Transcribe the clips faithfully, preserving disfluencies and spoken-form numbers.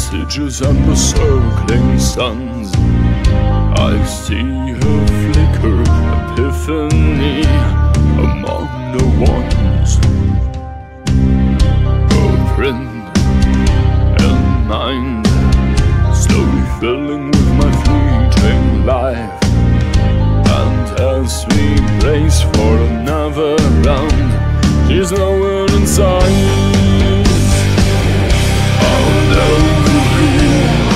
messages and the circling suns. I see her flicker, epiphany among the ones. Her print and mind, slowly filling with my fleeting life. And as we brace for another round, she's nowhere in sight. I'll never be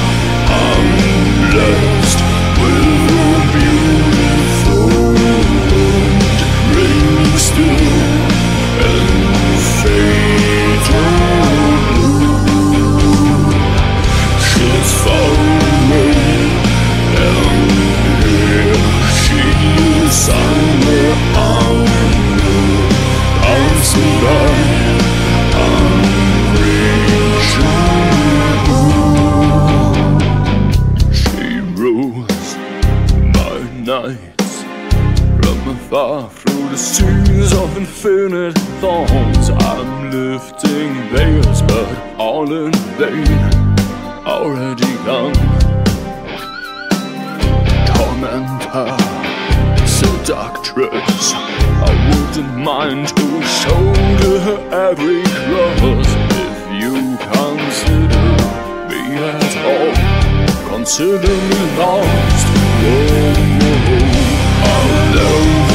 unblessed with a beautiful ring still and fatal blue. She's far away and here she is somewhere unknown, passing by. Nights from afar through the seas of infinite thorns. I'm lifting veils, but all in vain, already young. Tormentor, seductress, I wouldn't mind to shoulder her every cross. If you consider me at all, consider me lost. Whoa, whoa, I'll never